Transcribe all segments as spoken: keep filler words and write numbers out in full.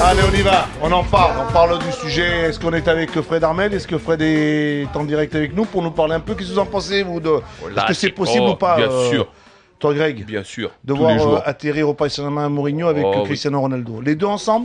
Allez, on y va, on en parle, on parle du sujet. Est-ce qu'on est avec Fred Armel? Est-ce que Fred est en direct avec nous pour nous parler un peu? Qu'est-ce que vous en pensez, vous, de... Est-ce que c'est possible oh, ou pas? Bien euh... sûr. Toi, Greg, bien sûr, de voir euh, atterrir au Paris Saint-Germain à Mourinho avec oh, euh, Cristiano oui. Ronaldo. Les deux ensemble?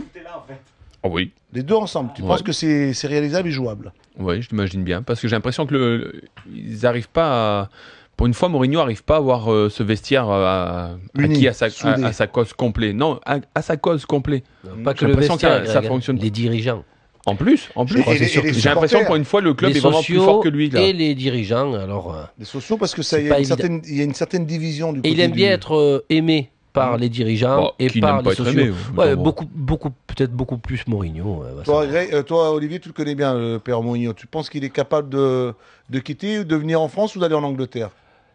Oh oui. Les deux ensemble. Tu ouais. penses que c'est réalisable et jouable? Oui, je l'imagine bien. Parce que j'ai l'impression que le, le, ils n'arrivent pas à... Pour une fois, Mourinho n'arrive pas à avoir euh, ce vestiaire euh, acquis à sa, à, à sa cause complète. Non, à, à sa cause complète. Pas que le vestiaire, que ça, ça fonctionne. Les dirigeants. En plus, en plus, j'ai l'impression pour une fois le club est vraiment plus fort que lui. Là. Et les dirigeants, alors. Euh, les sociaux, parce que ça, il y, y a une certaine division du. Et il aime bien du... être euh, aimé par mmh. les dirigeants bon, et par les sociaux. Aimé, ouais, bon. beaucoup, beaucoup, peut-être beaucoup plus Mourinho. Euh, toi, euh, toi, Olivier, tu le connais bien, le père Mourinho. Tu penses qu'il est capable de, de quitter, de venir en France ou d'aller en Angleterre?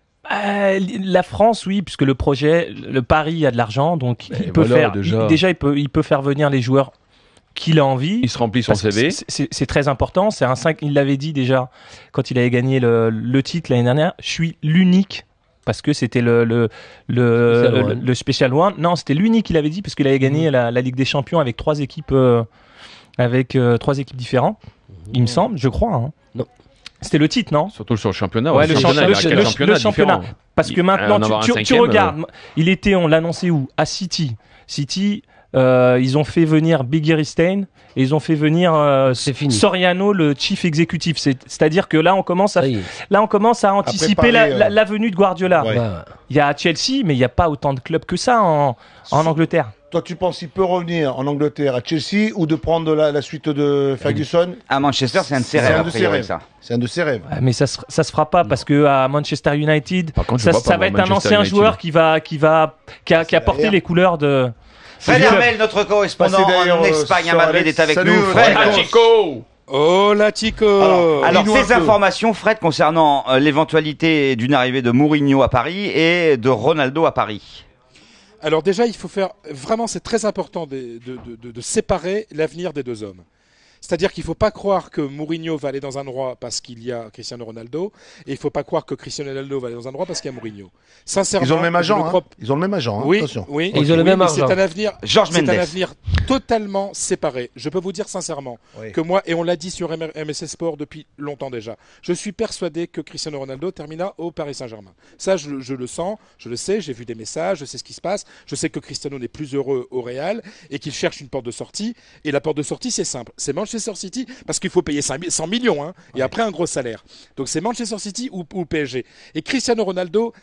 Euh, la France, oui, puisque le projet, le Paris a de l'argent, donc et il peut voilà, faire. Déjà, il, déjà il peut, il peut faire venir les joueurs qu'il a envie. Il se remplit son C V. C'est très important. C'est un cinq. Il l'avait dit déjà quand il avait gagné le, le titre l'année dernière. Je suis l'unique. Parce que c'était le, le, le, special le, le Special One. Non, c'était l'unique qu'il avait dit, parce qu'il avait gagné mmh. la, la Ligue des Champions avec trois équipes, euh, avec, euh, trois équipes différentes. Mmh. Il me semble, je crois. Hein. Non. C'était le titre, non? Surtout sur le championnat. Ouais, le championnat. Le, championnat, le, championnat, le championnat. Parce que maintenant, tu, tu, tu regardes. Euh... Il était, on l'a annoncé où? À City. City, euh, ils ont fait venir Big Stein et ils ont fait venir euh, Soriano, le chief exécutif. C'est-à-dire que là, on commence à, là, on commence à anticiper la, euh... la, la venue de Guardiola. Ouais. Il y a Chelsea, mais il n'y a pas autant de clubs que ça en, en Angleterre. Toi, tu penses qu'il peut revenir en Angleterre, à Chelsea, ou de prendre la, la suite de Ferguson? À Manchester, c'est un de ses rêves. C'est un de ses rêves. Ouais, mais ça se, ça se fera pas, parce que à Manchester United, contre, ça, ça va être Manchester un ancien United. joueur qui va, qui va, qui a, qui a porté les couleurs de. Fred Armel, notre correspondant en Espagne à Madrid, est avec nous. Fred Chico. Hola Chico. Alors, alors ces informations, Fred, concernant euh, l'éventualité d'une arrivée de Mourinho à Paris et de Ronaldo à Paris. Alors déjà, il faut faire, vraiment c'est très important de, de, de, de séparer l'avenir des deux hommes. C'est-à-dire qu'il ne faut pas croire que Mourinho va aller dans un endroit parce qu'il y a Cristiano Ronaldo, et il ne faut pas croire que Cristiano Ronaldo va aller dans un endroit parce qu'il y a Mourinho. Sincèrement, ils ont le même agent. Crois... Hein. Ils ont le même agent. Hein. Oui, attention. oui, ils ont le oui, même argent. C'est un avenir. Georges Mendes. C'est un avenir totalement séparé. Je peux vous dire sincèrement oui. que moi, et on l'a dit sur M S C Sport depuis longtemps déjà, je suis persuadé que Cristiano Ronaldo terminera au Paris Saint-Germain. Ça, je, je le sens, je le sais, j'ai vu des messages, je sais ce qui se passe. Je sais que Cristiano n'est plus heureux au Real et qu'il cherche une porte de sortie. Et la porte de sortie, c'est simple, c'est Manchester City. Parce qu'il faut payer cent millions hein, et ouais. après un gros salaire. Donc c'est Manchester City ou, ou P S G. Et Cristiano Ronaldo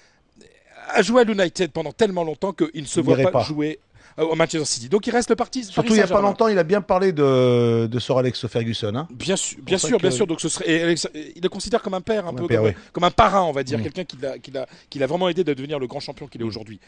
a joué à l'United pendant tellement longtemps qu'il ne se voit pas, pas jouer au Manchester City. Donc il reste le parti. Surtout il n'y a pas longtemps, il a bien parlé de, de Sir Alex Ferguson. Hein. Bien sûr, bien sûr, bien sûr. Donc ce serait, et Alex, il le considère comme un père, un, un peu père, comme, oui. comme un parrain, on va dire, mmh. quelqu'un qui l'a qui l'a qui l'a vraiment aidé à devenir le grand champion qu'il est aujourd'hui.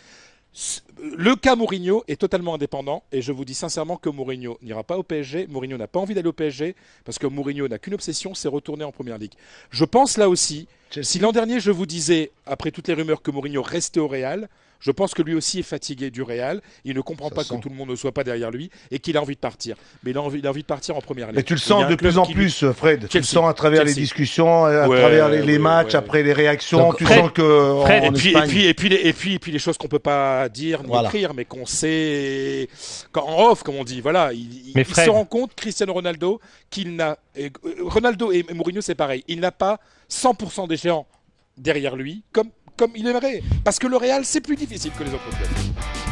Le cas Mourinho est totalement indépendant et je vous dis sincèrement que Mourinho n'ira pas au P S G. Mourinho n'a pas envie d'aller au P S G parce que Mourinho n'a qu'une obsession, c'est retourner en Première Ligue. Je pense là aussi, Chelsea. Si l'an dernier je vous disais, après toutes les rumeurs, que Mourinho restait au Real, je pense que lui aussi est fatigué du Real. Il ne comprend Ça pas sent. que tout le monde ne soit pas derrière lui et qu'il a envie de partir. Mais il a envie, il a envie de partir en Première Ligue. Mais tu le sens de plus en plus, lui... Fred. Chelsea. Tu le sens à travers Chelsea. les discussions, à ouais, travers les, les ouais, matchs, ouais. après les réactions. Donc, tu Fred, sens que Fred, en, et, en puis, Espagne... et, puis, et, puis, les, et, puis, et puis les choses qu'on ne peut pas dire ni voilà. écrire, mais qu'on sait quand, en off, comme on dit. Voilà, il, il se rend compte, Cristiano Ronaldo, qu'il n'a. Ronaldo et Mourinho, c'est pareil. Il n'a pas cent pour cent des géants derrière lui, comme, comme il aimerait. Parce que le Real, c'est plus difficile que les autres clubs.